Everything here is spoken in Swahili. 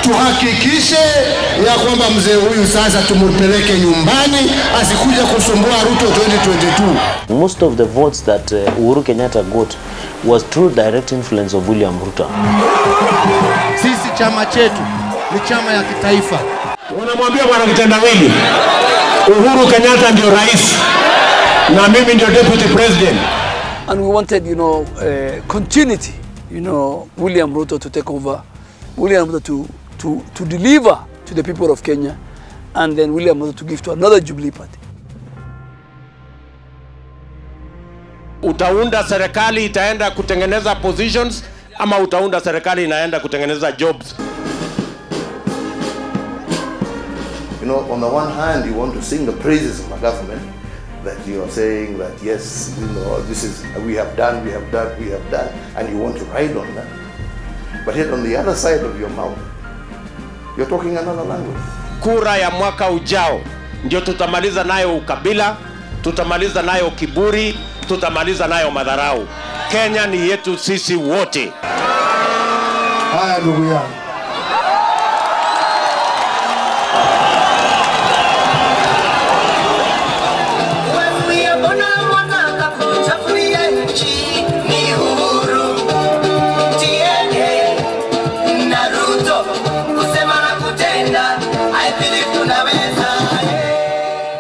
tuhakikishe ya kwamba mzee huyu sasa tumpeleke nyumbani asikuja kusumbua Ruto 2022. Most of the votes that Uhuru Kenyatta got was through direct influence of William Ruto. Sisi chama chetu ni chama ya kitaifa. Unamwambia bwana kitendawili, Uhuru Kenyatta ndio rais na mimi ndio deputy president. And we wanted, continuity, William Ruto to take over, William Ruto to deliver to the people of Kenya, and then William Ruto to give to another Jubilee party. Utaunda serikali itaenda kutengeneza positions ama utaunda serikali inaenda kutengeneza jobs? On the one hand, you want to sing the praises of the government, that you are saying that yes, this is we have done, and you want to ride on that. But yet on the other side of your mouth, you're talking another language. Kura ya mwaka ujao ndio tutamaliza nayo ukabila, tutamaliza nayo kiburi, tutamaliza nayo madharau. Kenya ni yetu sisi wote. Haya ndugu yangu.